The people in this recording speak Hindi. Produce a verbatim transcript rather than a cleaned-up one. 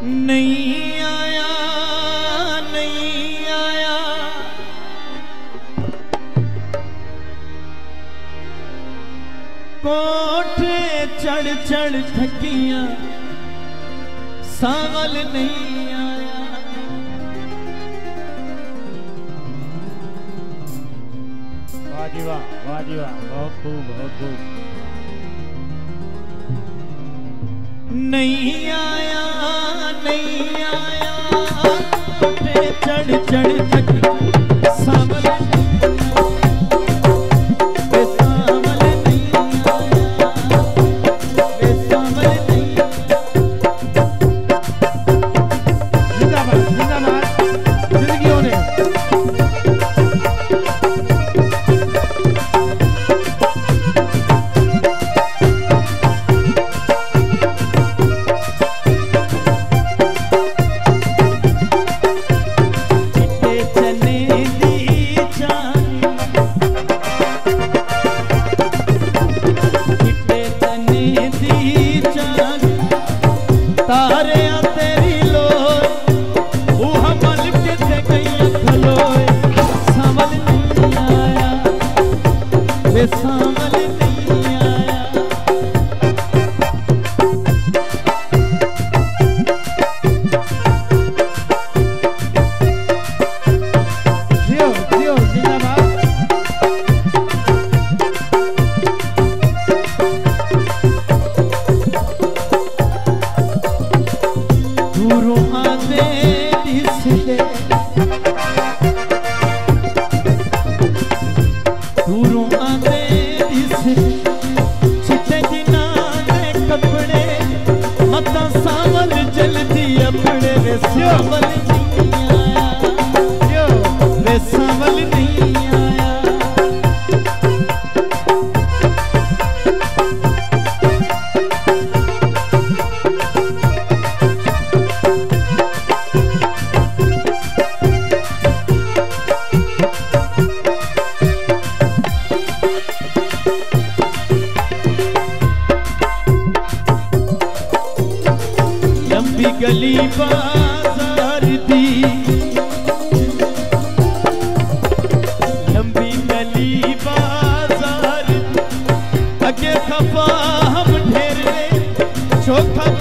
नहीं आया नहीं आया कोठे चढ़ चढ़ थकियां सावल नहीं आया। वाह जी वाह, वाह जी वाह, बहुत खूब बहुत खूब। नहीं आया नहीं आया कोठे चढ़ चढ़ थकियां सावल गली बाजार दी लंबी गली बाजार अगे खपा हम ढेरे चोखा